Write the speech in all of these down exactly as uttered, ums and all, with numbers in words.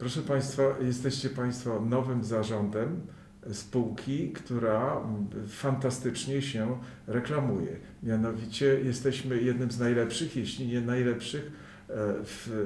Proszę Państwa, jesteście Państwo nowym zarządem spółki, która fantastycznie się reklamuje. Mianowicie jesteśmy jednym z najlepszych, jeśli nie najlepszych, w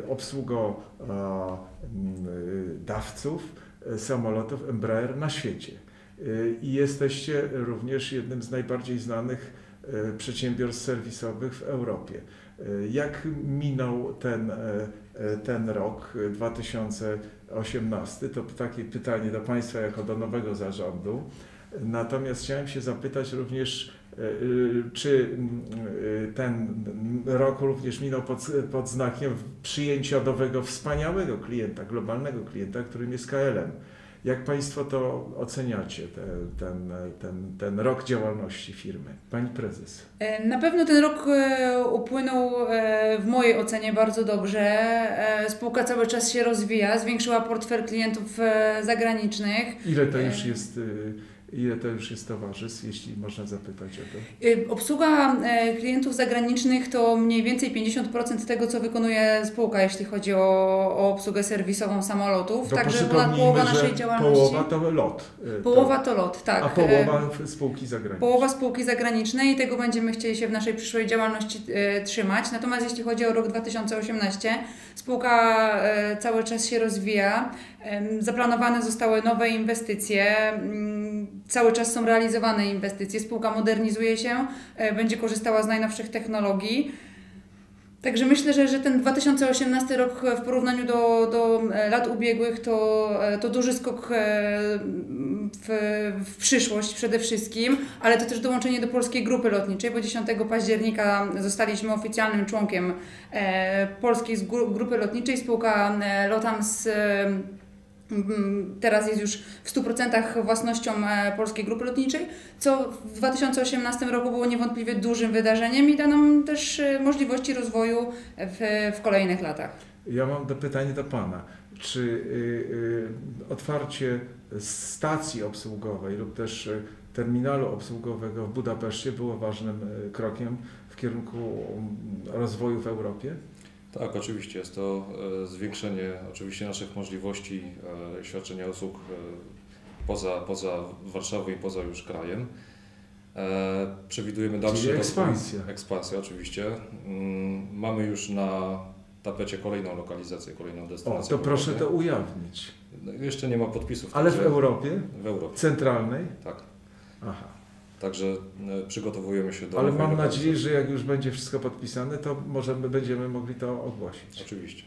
obsługodawców samolotów Embraer na świecie. I jesteście również jednym z najbardziej znanych przedsiębiorstw serwisowych w Europie. Jak minął ten, ten rok dwa tysiące osiemnasty? To takie pytanie do Państwa jako do nowego zarządu. Natomiast chciałem się zapytać również, czy ten rok również minął pod, pod znakiem przyjęcia nowego, wspaniałego klienta, globalnego klienta, którym jest K L M. Jak Państwo to oceniacie, te, ten, ten, ten rok działalności firmy? Pani prezes. Na pewno ten rok upłynął w mojej ocenie bardzo dobrze. Spółka cały czas się rozwija, zwiększyła portfel klientów zagranicznych. Ile to już jest... Ile to już jest towarzystw, jeśli można zapytać o to? Obsługa klientów zagranicznych to mniej więcej pięćdziesiąt procent tego, co wykonuje spółka, jeśli chodzi o, o obsługę serwisową samolotów. To Także ponad połowa naszej działalności. Połowa to lot. Połowa to lot, tak. A połowa spółki zagranicznej. Połowa spółki zagranicznej i tego będziemy chcieli się w naszej przyszłej działalności e, trzymać. Natomiast jeśli chodzi o rok dwa tysiące osiemnasty, spółka e, cały czas się rozwija. E, zaplanowane zostały nowe inwestycje. M, Cały czas są realizowane inwestycje, spółka modernizuje się, będzie korzystała z najnowszych technologii. Także myślę, że, że ten dwa tysiące osiemnasty rok w porównaniu do, do lat ubiegłych to, to duży skok w, w przyszłość przede wszystkim, ale to też dołączenie do Polskiej Grupy Lotniczej, bo dziesiątego października zostaliśmy oficjalnym członkiem Polskiej Grupy Lotniczej. Spółka Lotams teraz jest już w stu procentach własnością Polskiej Grupy Lotniczej, co w dwa tysiące osiemnastym roku było niewątpliwie dużym wydarzeniem i da nam też możliwości rozwoju w, w kolejnych latach. Ja mam do pytanie do Pana. Czy y, y, otwarcie stacji obsługowej lub też terminalu obsługowego w Budapeszcie było ważnym krokiem w kierunku rozwoju w Europie? Tak, oczywiście. Jest to zwiększenie oczywiście naszych możliwości świadczenia usług poza, poza Warszawą i poza już krajem. Przewidujemy dalszy rozwój. Ekspansja. Ekspansja oczywiście. Mamy już na tapecie kolejną lokalizację, kolejną destynację. O, to proszę to ujawnić. No, jeszcze nie ma podpisów. Ale w Europie? W Europie. Centralnej? Tak. Aha. Także przygotowujemy się do... Ale mam nadzieję, że jak już będzie wszystko podpisane, to możemy, będziemy mogli to ogłosić. Oczywiście.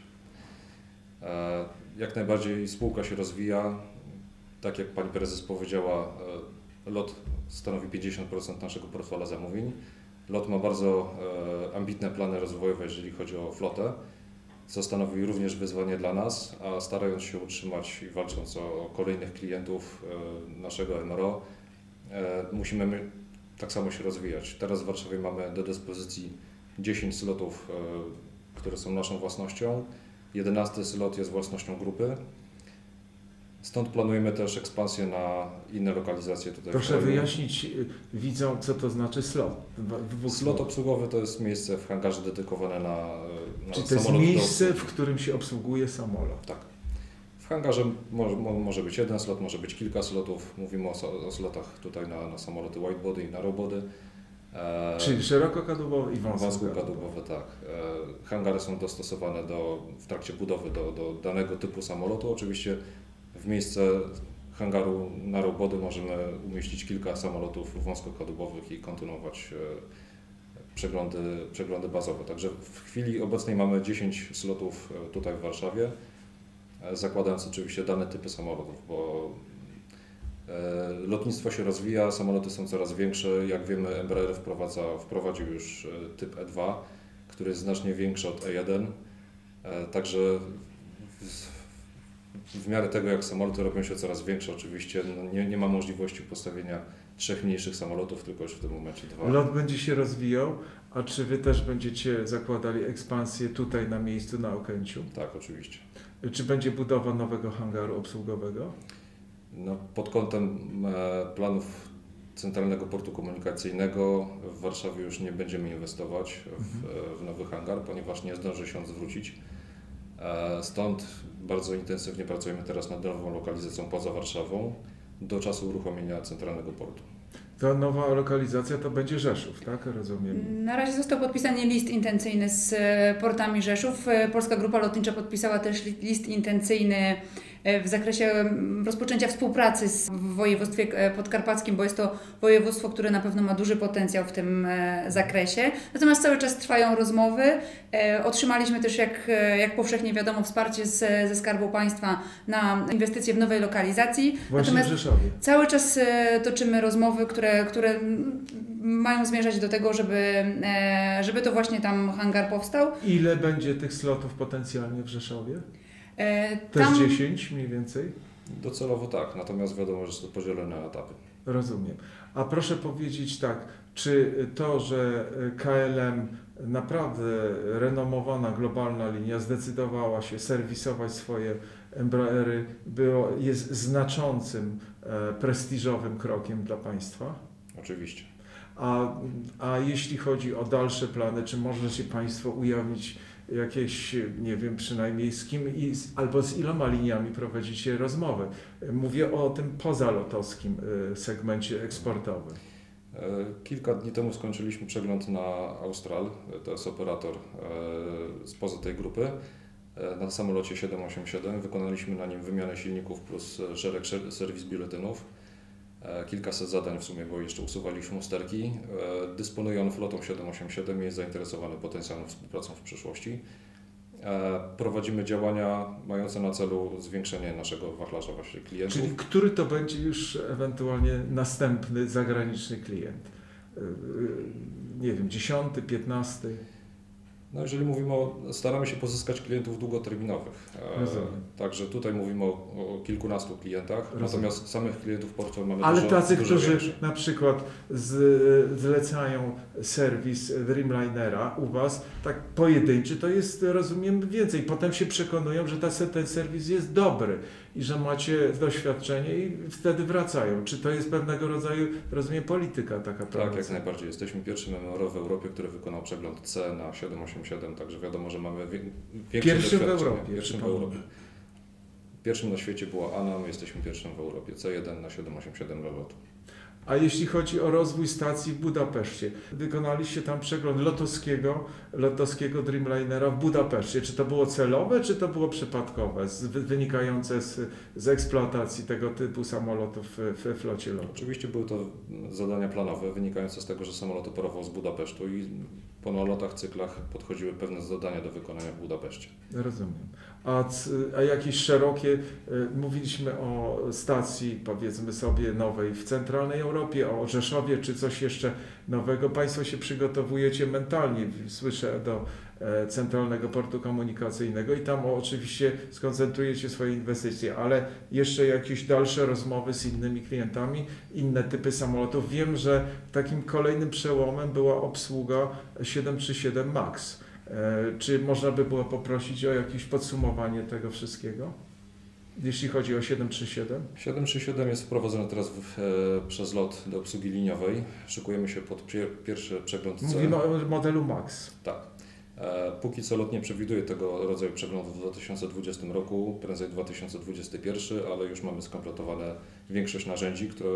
Jak najbardziej spółka się rozwija. Tak jak Pani Prezes powiedziała, LOT stanowi pięćdziesiąt procent naszego portfela zamówień. LOT ma bardzo ambitne plany rozwojowe, jeżeli chodzi o flotę, co stanowi również wyzwanie dla nas, a starając się utrzymać i walcząc o kolejnych klientów naszego M R O, musimy my tak samo się rozwijać. Teraz w Warszawie mamy do dyspozycji dziesięć slotów, które są naszą własnością. jedenasty slot jest własnością grupy. Stąd planujemy też ekspansję na inne lokalizacje tutaj. Proszę wyjaśnić widzom, co to znaczy slot. Slot obsługowy to jest miejsce w hangarze dedykowane na, na Czyli to jest miejsce, w którym się obsługuje samolot. Tak. W hangarze może, może być jeden slot, może być kilka slotów. Mówimy o, o slotach tutaj na, na samoloty widebody i narrowbody. E, Czyli szerokokadłubowe i wąskokadłubowe, tak. E, hangary są dostosowane do, w trakcie budowy do, do danego typu samolotu. Oczywiście w miejsce hangaru narrowbody możemy umieścić kilka samolotów wąskokadłubowych i kontynuować e, przeglądy, przeglądy bazowe. Także w chwili obecnej mamy dziesięć slotów tutaj w Warszawie, zakładając oczywiście dane typy samolotów, bo lotnictwo się rozwija, samoloty są coraz większe. Jak wiemy, Embraer wprowadza, wprowadził już typ E dwa, który jest znacznie większy od E jeden. Także w, w miarę tego, jak samoloty robią się coraz większe, oczywiście no nie, nie ma możliwości postawienia trzech mniejszych samolotów, tylko już w tym momencie dwa. Lot będzie się rozwijał, a czy Wy też będziecie zakładali ekspansję tutaj na miejscu, na Okęciu? Tak, oczywiście. Czy będzie budowa nowego hangaru obsługowego? No, pod kątem e, planów Centralnego Portu Komunikacyjnego w Warszawie już nie będziemy inwestować w, w nowy hangar, ponieważ nie zdąży się on zwrócić. Stąd bardzo intensywnie pracujemy teraz nad nową lokalizacją poza Warszawą do czasu uruchomienia centralnego portu. Ta nowa lokalizacja to będzie Rzeszów, tak? Rozumiem. Na razie został podpisany list intencyjny z portami Rzeszów. Polska Grupa Lotnicza podpisała też list intencyjny w zakresie rozpoczęcia współpracy z w województwie podkarpackim, bo jest to województwo, które na pewno ma duży potencjał w tym zakresie. Natomiast cały czas trwają rozmowy. Otrzymaliśmy też, jak, jak powszechnie wiadomo, wsparcie z, ze Skarbu Państwa na inwestycje w nowej lokalizacji. Właśnie Natomiast w Rzeszowie. Cały czas toczymy rozmowy, które, które mają zmierzać do tego, żeby, żeby to właśnie tam hangar powstał. Ile będzie tych slotów potencjalnie w Rzeszowie? Też Tam... dziesięć mniej więcej? Docelowo tak, natomiast wiadomo, że jest to podzielone na etapy. Rozumiem. A proszę powiedzieć tak, czy to, że K L M, naprawdę renomowana globalna linia, zdecydowała się serwisować swoje Embraery, było, jest znaczącym, e, prestiżowym krokiem dla Państwa? Oczywiście. A, a jeśli chodzi o dalsze plany, czy możecie Państwo ujawnić jakieś, nie wiem, przynajmniej z kim i z, albo z iloma liniami prowadzicie rozmowy? Mówię o tym pozalotowskim segmencie eksportowym. Kilka dni temu skończyliśmy przegląd na Austral, to jest operator spoza tej grupy, na samolocie siedem osiem siedem. Wykonaliśmy na nim wymianę silników plus szereg serwis biuletynów. Kilkaset zadań w sumie, bo jeszcze usuwaliśmy usterki. Dysponuje on flotą siedem osiem siedem i jest zainteresowany potencjalną współpracą w przyszłości. Prowadzimy działania mające na celu zwiększenie naszego wachlarza właśnie klientów. Czyli który to będzie już ewentualnie następny zagraniczny klient? Nie wiem, dziesiąty, piętnasty? No jeżeli mówimy o, staramy się pozyskać klientów długoterminowych. Rozumiem. Także tutaj mówimy o, o kilkunastu klientach, Rozumiem. Natomiast samych klientów portfel mamy Ale dużo, tacy, dużo którzy większy. na przykład z, zlecają serwis Dreamlinera u Was, tak pojedynczy, to jest, rozumiem, więcej. Potem się przekonują, że ta, ten serwis jest dobry i że macie doświadczenie i wtedy wracają. Czy to jest pewnego rodzaju, rozumiem, polityka taka Tak, promocja? jak najbardziej. Jesteśmy pierwszym M R O w Europie, który wykonał przegląd C na siedem osiem siedem, także wiadomo, że mamy wie, większe Pierwszym w doświadczenie. Europie. Pierwszym w Europie. Pierwszym na świecie była A N A, my jesteśmy pierwszym w Europie. C jeden na siedem osiem siedem lotu. A jeśli chodzi o rozwój stacji w Budapeszcie, wykonaliście tam przegląd lotowskiego, lotowskiego Dreamlinera w Budapeszcie. Czy to było celowe, czy to było przypadkowe, z, wynikające z, z eksploatacji tego typu samolotów w, w flocie lotu? Oczywiście były to zadania planowe, wynikające z tego, że samolot operował z Budapesztu i po nalotach, cyklach podchodziły pewne zadania do wykonania w Budapeszcie. Rozumiem. A, a jakieś szerokie, mówiliśmy o stacji, powiedzmy sobie, nowej w centralnej Europie, o Rzeszowie, czy coś jeszcze nowego. Państwo się przygotowujecie mentalnie, słyszę, do Centralnego Portu Komunikacyjnego i tam oczywiście skoncentrujecie swoje inwestycje, ale jeszcze jakieś dalsze rozmowy z innymi klientami, inne typy samolotów. Wiem, że takim kolejnym przełomem była obsługa siedem trzy siedem MAX. Czy można by było poprosić o jakieś podsumowanie tego wszystkiego, jeśli chodzi o siedem trzy siedem? siedem trzy siedem jest wprowadzony teraz w, e, przez lot do obsługi liniowej. Szykujemy się pod pier, pierwszy przegląd C. Mówimy o modelu MAX. Tak. E, póki co lot nie przewiduje tego rodzaju przeglądu w dwa tysiące dwudziestym roku, prędzej dwa tysiące dwudziestym pierwszym, ale już mamy skompletowane większość narzędzi, które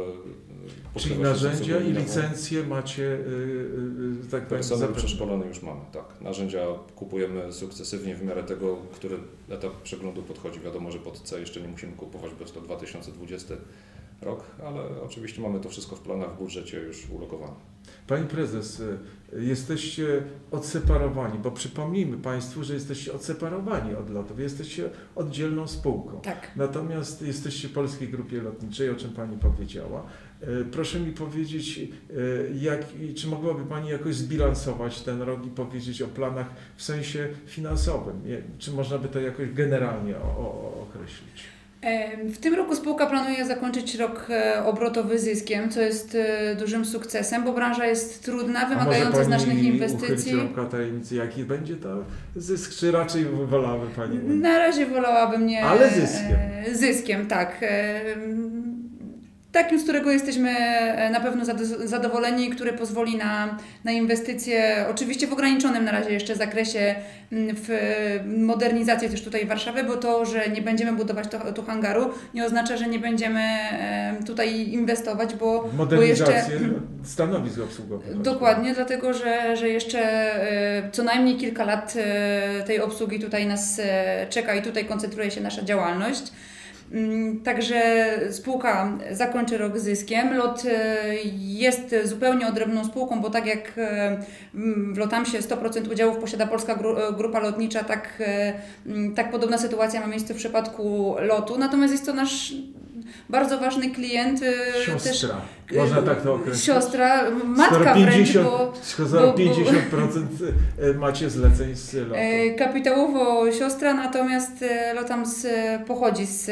Czyli narzędzia i licencje macie, yy, yy, tak powiem, personel przeszkolony już mamy, tak. Narzędzia kupujemy sukcesywnie w miarę tego, który etap przeglądu podchodzi. Wiadomo, że pod C jeszcze nie musimy kupować, bo jest to dwa tysiące dwudziesty rok, ale oczywiście mamy to wszystko w planach, w budżecie już ulokowane. Pani Prezes, jesteście odseparowani, bo przypomnijmy Państwu, że jesteście odseparowani od lotów, jesteście oddzielną spółką. Tak. Natomiast jesteście w Polskiej Grupie Lotniczej, o czym Pani powiedziała. Proszę mi powiedzieć, jak, czy mogłaby Pani jakoś zbilansować ten rok i powiedzieć o planach w sensie finansowym? Czy można by to jakoś generalnie o, o, określić? W tym roku spółka planuje zakończyć rok obrotowy zyskiem, co jest dużym sukcesem, bo branża jest trudna, wymagająca znacznych inwestycji. A może Pani tajemnicy, jaki będzie to zysk, czy raczej wolałaby Pani? Na razie wolałabym nie... Ale zyskiem. Zyskiem, tak. takim, z którego jesteśmy na pewno zadowoleni, który pozwoli na, na inwestycje, oczywiście w ograniczonym na razie jeszcze zakresie, w modernizację też tutaj Warszawy, bo to, że nie będziemy budować tu, tu hangaru, nie oznacza, że nie będziemy tutaj inwestować, bo, bo jeszcze... stanowisk obsługowych. Dokładnie, dlatego, że, że jeszcze co najmniej kilka lat tej obsługi tutaj nas czeka i tutaj koncentruje się nasza działalność. Także spółka zakończy rok zyskiem. LOT jest zupełnie odrębną spółką, bo tak jak w Lotamsie sto procent udziałów posiada Polska Grupa Lotnicza, tak, tak podobna sytuacja ma miejsce w przypadku LOT-u. Natomiast jest to nasz bardzo ważny klient. Siostra. Też, można tak to określić? Siostra, matka skoro pięćdziesiąt, wręcz, bo... Skoro pięćdziesiąt procent macie zleceń z lotu. Kapitałowo siostra, natomiast Lotam z, pochodzi z,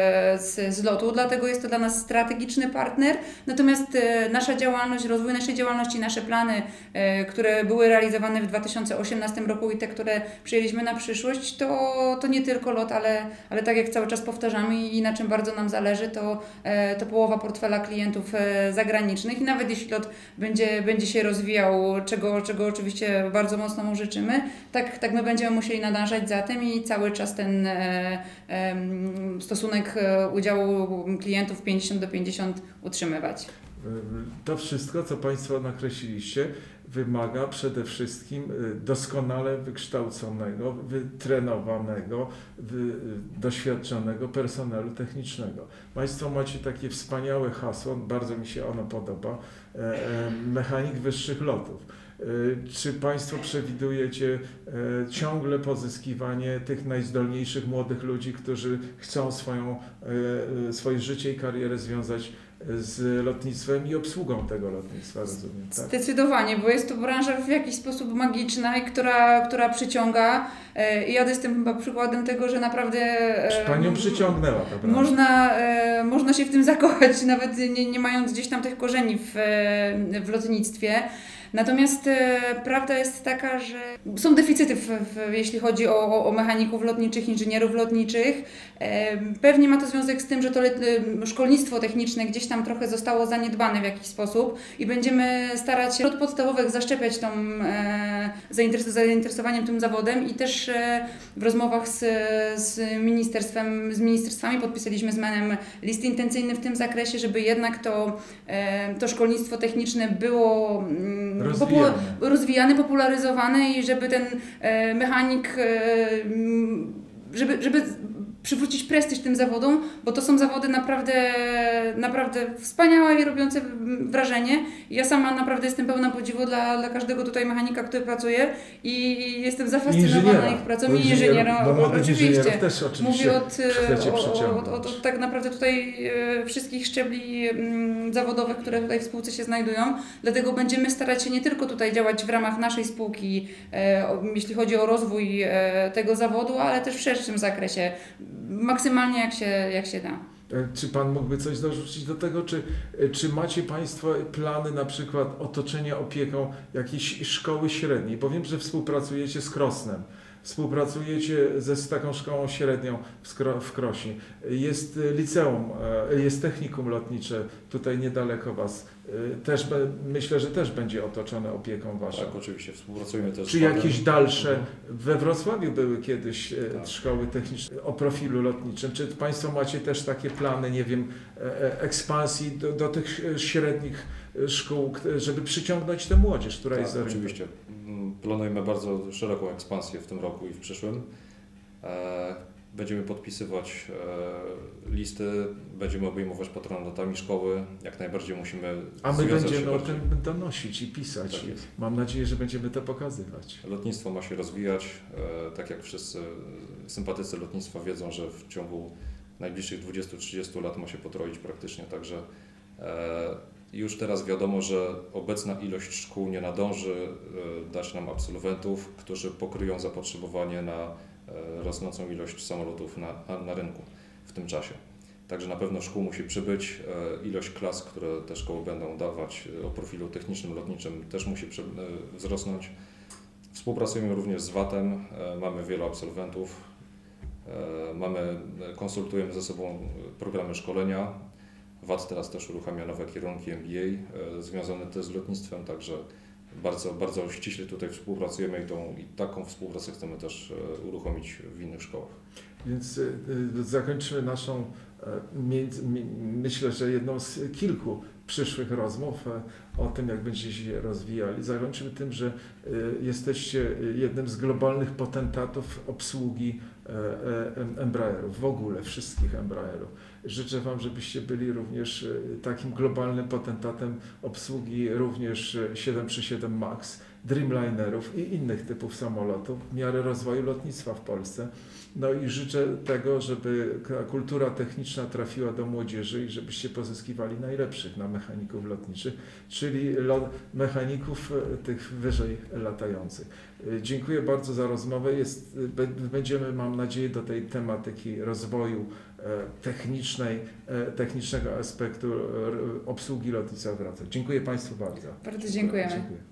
z, z lotu, dlatego jest to dla nas strategiczny partner. Natomiast nasza działalność, rozwój naszej działalności, nasze plany, które były realizowane w dwa tysiące osiemnastym roku i te, które przyjęliśmy na przyszłość, to, to nie tylko lot, ale, ale tak jak cały czas powtarzamy i na czym bardzo nam zależy, to, to połowa portfela klientów zagranicznych i nawet jeśli lot będzie, będzie się rozwijał, czego, czego oczywiście bardzo mocno mu życzymy, tak, tak my będziemy musieli nadążać za tym i cały czas ten e, e, stosunek udziału klientów pięćdziesiąt do pięćdziesięciu utrzymywać. To wszystko, co Państwo nakreśliliście, wymaga przede wszystkim doskonale wykształconego, wytrenowanego, wy, doświadczonego personelu technicznego. Państwo macie takie wspaniałe hasło, bardzo mi się ono podoba, mechanik wyższych lotów. Czy Państwo przewidujecie ciągle pozyskiwanie tych najzdolniejszych młodych ludzi, którzy chcą swoją, swoje życie i karierę związać z lotnictwem i obsługą tego lotnictwa, rozumiem, tak? Zdecydowanie, bo jest to branża w jakiś sposób magiczna i która, która przyciąga. I ja jestem chyba przykładem tego, że naprawdę... Czy Panią przyciągnęła ta branża? Można, można się w tym zakochać, nawet nie, nie mając gdzieś tam tych korzeni w, w lotnictwie. Natomiast e, prawda jest taka, że są deficyty, w, w, jeśli chodzi o, o, o mechaników lotniczych, inżynierów lotniczych. E, pewnie ma to związek z tym, że to le, szkolnictwo techniczne gdzieś tam trochę zostało zaniedbane w jakiś sposób i będziemy starać się od podstawowych zaszczepiać tą e, zainteres zainteresowaniem tym zawodem i też e, w rozmowach z, z ministerstwem, z ministerstwami podpisaliśmy z menem list intencyjny w tym zakresie, żeby jednak to, e, to szkolnictwo techniczne było rozwijany. Popu rozwijany, popularyzowany i żeby ten e, mechanik, e, żeby, żeby przywrócić prestiż tym zawodom, bo to są zawody naprawdę, naprawdę wspaniałe i robiące wrażenie. Ja sama naprawdę jestem pełna podziwu dla, dla każdego tutaj mechanika, który pracuje i jestem zafascynowana ich pracą i inżyniera. Bo młodych inżynierów też oczywiście mówię od, chcecie od, od, od tak naprawdę tutaj e, wszystkich szczebli m, zawodowych, które tutaj w spółce się znajdują. Dlatego będziemy starać się nie tylko tutaj działać w ramach naszej spółki, e, o, jeśli chodzi o rozwój e, tego zawodu, ale też w szerszym zakresie. Maksymalnie jak się, jak się da. Czy Pan mógłby coś dorzucić do tego? Czy, czy macie Państwo plany na przykład otoczenia opieką jakiejś szkoły średniej? Bo wiem, że współpracujecie z Krosnem. Współpracujecie ze, z taką szkołą średnią w, Skro, w Krośnie. Jest liceum, jest technikum lotnicze tutaj niedaleko Was. Też be, myślę, że też będzie otoczone opieką Waszą. Tak, oczywiście. Współpracujemy też Czy z jakieś Władem. dalsze? We Wrocławiu były kiedyś tak. szkoły techniczne o profilu lotniczym. Czy Państwo macie też takie plany, nie wiem, ekspansji do, do tych średnich szkół, żeby przyciągnąć tę młodzież, która tak, jest za oczywiście. Planujemy bardzo szeroką ekspansję w tym roku i w przyszłym. Będziemy podpisywać listy, będziemy obejmować patronatami szkoły, jak najbardziej musimy A my będziemy o bardziej. tym donosić i pisać. Tak jest. Mam nadzieję, że będziemy to pokazywać. Lotnictwo ma się rozwijać, tak jak wszyscy sympatycy lotnictwa wiedzą, że w ciągu najbliższych dwudziestu do trzydziestu lat ma się potroić praktycznie, także już teraz wiadomo, że obecna ilość szkół nie nadąży dać nam absolwentów, którzy pokryją zapotrzebowanie na rosnącą ilość samolotów na, na rynku w tym czasie. Także na pewno szkół musi przybyć, ilość klas, które te szkoły będą dawać o profilu technicznym, lotniczym też musi wzrosnąć. Współpracujemy również z watem, mamy wielu absolwentów, mamy, konsultujemy ze sobą programy szkolenia. W A T teraz też uruchamia nowe kierunki M B A związane też z lotnictwem, także bardzo, bardzo ściśle tutaj współpracujemy i, tą, i taką współpracę chcemy też uruchomić w innych szkołach. Więc y, y, zakończymy naszą, y, między, mi, myślę, że jedną z kilku przyszłych rozmów y, o tym, jak będziecie się rozwijali. Zakończymy tym, że y, jesteście jednym z globalnych potentatów obsługi y, y, Embraerów, w ogóle wszystkich Embraerów. Życzę Wam, żebyście byli również y, takim globalnym potentatem obsługi również siedem trzy siedem MAX, Dreamlinerów i innych typów samolotów w miarę rozwoju lotnictwa w Polsce. No i życzę tego, żeby kultura techniczna trafiła do młodzieży i żebyście pozyskiwali najlepszych na mechaników lotniczych, czyli mechaników tych wyżej latających. Dziękuję bardzo za rozmowę. Jest, będziemy, mam nadzieję, do tej tematyki rozwoju technicznej, technicznego aspektu obsługi lotnictwa wracać. Dziękuję Państwu bardzo. Bardzo dziękujemy. Dziękuję.